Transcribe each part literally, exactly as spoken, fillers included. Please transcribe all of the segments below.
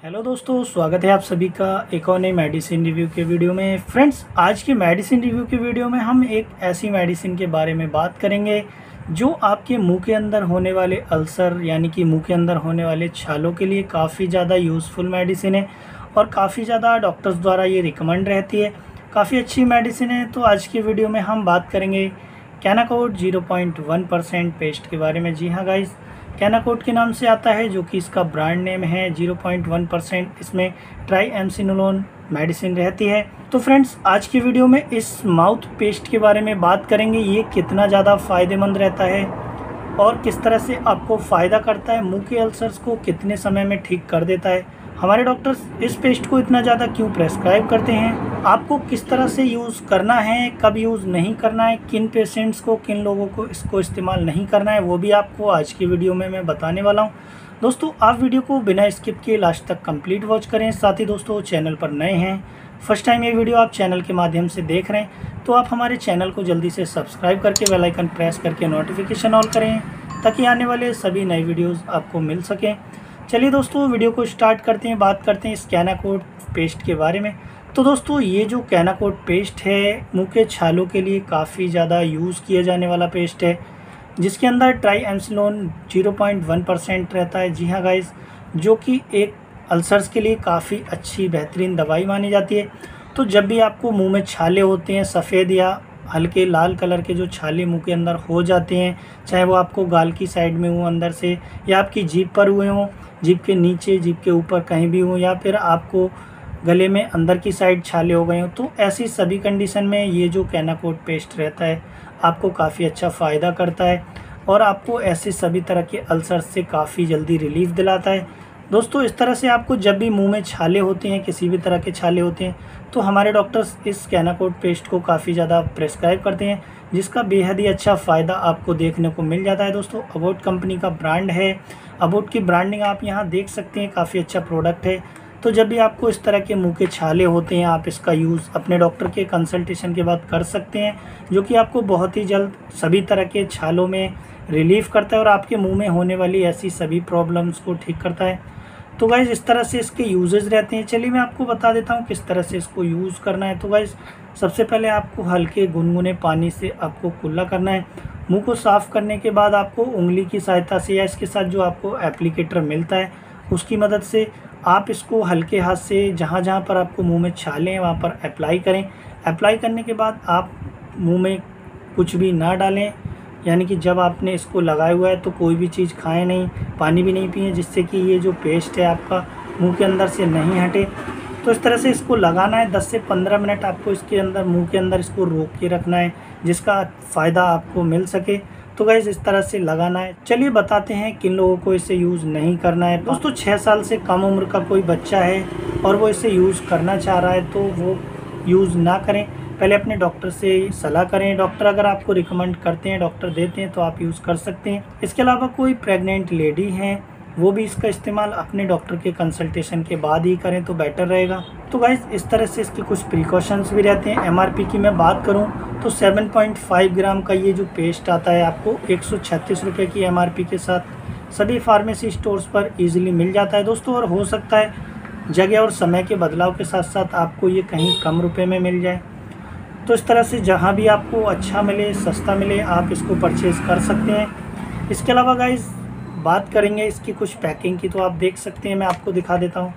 Hello दोस्तों, स्वागत है आप सभी का एक और नई मेडिसिन रिव्यू के वीडियो में। फ्रेंड्स, आज की मेडिसिन रिव्यू के वीडियो में हम एक ऐसी मेडिसिन के बारे में बात करेंगे जो आपके मुंह के अंदर होने वाले अल्सर यानी कि मुंह के अंदर होने वाले छालों के लिए काफ़ी ज़्यादा यूज़फुल मेडिसिन है और काफ़ी ज़्यादा डॉक्टर्स द्वारा ये रिकमेंड रहती है। काफ़ी अच्छी मेडिसिन है। तो आज की वीडियो में हम बात करेंगे Kenacort zero point one percent paste के बारे में। जी हाँ गाइस, कैनाकोड के नाम से आता है, जो कि इसका ब्रांड नेम है। ज़ीरो पॉइंट वन परसेंट इसमें ट्राईएमसिनोलोन मेडिसिन रहती है। तो फ्रेंड्स, आज की वीडियो में इस माउथ पेस्ट के बारे में बात करेंगे, ये कितना ज़्यादा फ़ायदेमंद रहता है और किस तरह से आपको फ़ायदा करता है, मुंह के अल्सर्स को कितने समय में ठीक कर देता है, हमारे डॉक्टर्स इस पेस्ट को इतना ज़्यादा क्यों प्रेस्क्राइब करते हैं, आपको किस तरह से यूज़ करना है, कब यूज़ नहीं करना है, किन पेशेंट्स को, किन लोगों को इसको इस्तेमाल नहीं करना है, वो भी आपको आज की वीडियो में मैं बताने वाला हूँ। दोस्तों, आप वीडियो को बिना स्किप किए लास्ट तक कंप्लीट वॉच करें। साथ ही दोस्तों, चैनल पर नए हैं, फर्स्ट टाइम ये वीडियो आप चैनल के माध्यम से देख रहे हैं, तो आप हमारे चैनल को जल्दी से सब्सक्राइब करके बेल आइकन प्रेस करके नोटिफिकेशन ऑल करें, ताकि आने वाले सभी नए वीडियोज़ आपको मिल सकें। चलिए दोस्तों, वीडियो को स्टार्ट करते हैं। बात करते हैं इस कैनाकोड पेस्ट के बारे में। तो दोस्तों, ये जो कैनाकोड पेस्ट है, मुंह के छालों के लिए काफ़ी ज़्यादा यूज़ किया जाने वाला पेस्ट है, जिसके अंदर triamcinolone zero point one percent रहता है। जी हाँ गाइस, जो कि एक अल्सर्स के लिए काफ़ी अच्छी बेहतरीन दवाई मानी जाती है। तो जब भी आपको मुंह में छाले होते हैं, सफ़ेद या हल्के लाल कलर के जो छाले मुंह के अंदर हो जाते हैं, चाहे वो आपको गाल की साइड में हो अंदर से, या आपकी जीभ पर हुए हों, जीभ के नीचे, जीभ के ऊपर कहीं भी हो, या फिर आपको गले में अंदर की साइड छाले हो गए हो, तो ऐसी सभी कंडीशन में ये जो कैनाकोड पेस्ट रहता है आपको काफ़ी अच्छा फ़ायदा करता है और आपको ऐसे सभी तरह के अल्सर से काफ़ी जल्दी रिलीफ दिलाता है। दोस्तों, इस तरह से आपको जब भी मुंह में छाले होते हैं, किसी भी तरह के छाले होते हैं, तो हमारे डॉक्टर्स इस कैनाकोड पेस्ट को काफ़ी ज़्यादा प्रेस्क्राइब करते हैं, जिसका बेहद ही अच्छा फ़ायदा आपको देखने को मिल जाता है। दोस्तों, अबोट कंपनी का ब्रांड है, अबोट की ब्रांडिंग आप यहाँ देख सकते हैं, काफ़ी अच्छा प्रोडक्ट है। तो जब भी आपको इस तरह के मुंह के छाले होते हैं, आप इसका यूज़ अपने डॉक्टर के कंसल्टेशन के बाद कर सकते हैं, जो कि आपको बहुत ही जल्द सभी तरह के छालों में रिलीफ करता है और आपके मुंह में होने वाली ऐसी सभी प्रॉब्लम्स को ठीक करता है। तो गाइज़, इस तरह से इसके यूजेस रहते हैं। चलिए मैं आपको बता देता हूँ किस तरह से इसको यूज़ करना है। तो गाइज़, सबसे पहले आपको हल्के गुनगुने पानी से आपको कुल्ला करना है। मुंह को साफ़ करने के बाद आपको उंगली की सहायता से या इसके साथ जो आपको एप्लीकेटर मिलता है उसकी मदद से आप इसको हल्के हाथ से जहाँ जहाँ पर आपको मुंह में छाले हैं वहाँ पर अप्लाई करें। अप्लाई करने के बाद आप मुंह में कुछ भी ना डालें, यानी कि जब आपने इसको लगाया हुआ है तो कोई भी चीज़ खाएं नहीं, पानी भी नहीं पिए, जिससे कि ये जो पेस्ट है आपका मुंह के अंदर से नहीं हटे। तो इस तरह से इसको लगाना है। दस से पंद्रह मिनट आपको इसके अंदर मुंह के अंदर इसको रोक के रखना है, जिसका फ़ायदा आपको मिल सके। तो गाइस, इस तरह से लगाना है। चलिए बताते हैं किन लोगों को इसे यूज़ नहीं करना है। दोस्तों, छः साल से कम उम्र का कोई बच्चा है और वो इसे यूज़ करना चाह रहा है तो वो यूज़ ना करें, पहले अपने डॉक्टर से सलाह करें। डॉक्टर अगर आपको रिकमेंड करते हैं, डॉक्टर देते हैं, तो आप यूज़ कर सकते हैं। इसके अलावा कोई प्रेग्नेंट लेडी हैं, वो भी इसका इस्तेमाल अपने डॉक्टर के कंसल्टेशन के बाद ही करें तो बेटर रहेगा। तो गाइस, इस तरह से इसके कुछ प्रिकॉशंस भी रहते हैं। एमआरपी की मैं बात करूं तो सात पॉइंट पाँच ग्राम का ये जो पेस्ट आता है आपको एक सौ छत्तीस रुपये की एमआरपी के साथ सभी फार्मेसी स्टोर्स पर ईजिली मिल जाता है दोस्तों। और हो सकता है जगह और समय के बदलाव के साथ साथ आपको ये कहीं कम रुपये में मिल जाए। तो इस तरह से जहाँ भी आपको अच्छा मिले, सस्ता मिले, आप इसको परचेज़ कर सकते हैं। इसके अलावा गाइस, बात करेंगे इसकी कुछ पैकिंग की, तो आप देख सकते हैं, मैं आपको दिखा देता हूँ।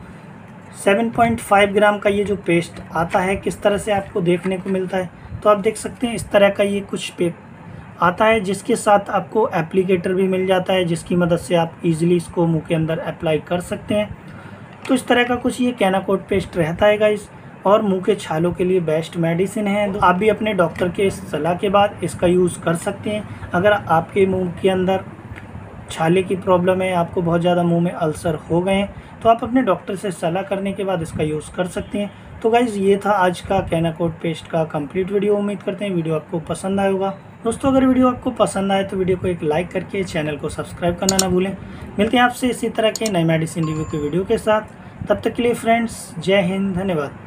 सात पॉइंट पाँच ग्राम का ये जो पेस्ट आता है किस तरह से आपको देखने को मिलता है, तो आप देख सकते हैं इस तरह का ये कुछ पे आता है, जिसके साथ आपको एप्लीकेटर भी मिल जाता है, जिसकी मदद से आप इजीली इसको मुंह के अंदर अप्लाई कर सकते हैं। तो इस तरह का कुछ ये कैनाकोड पेस्ट रहता है गाइस, और मुंह के छालों के लिए बेस्ट मेडिसिन है। तो आप भी अपने डॉक्टर के सलाह के बाद इसका यूज़ कर सकते हैं। अगर आपके मुंह के अंदर छाले की प्रॉब्लम है, आपको बहुत ज़्यादा मुंह में अल्सर हो गए हैं, तो आप अपने डॉक्टर से सलाह करने के बाद इसका यूज़ कर सकते हैं। तो गाइज़, ये था आज का कैनाकोड पेस्ट का कंप्लीट वीडियो। उम्मीद करते हैं वीडियो आपको पसंद आया होगा। दोस्तों, अगर वीडियो आपको पसंद आए तो वीडियो को एक लाइक करके चैनल को सब्सक्राइब करना ना भूलें। मिलते हैं आपसे इसी तरह के नए मेडिसिन रिव्यू के वीडियो के साथ। तब तक के लिए फ्रेंड्स, जय हिंद, धन्यवाद।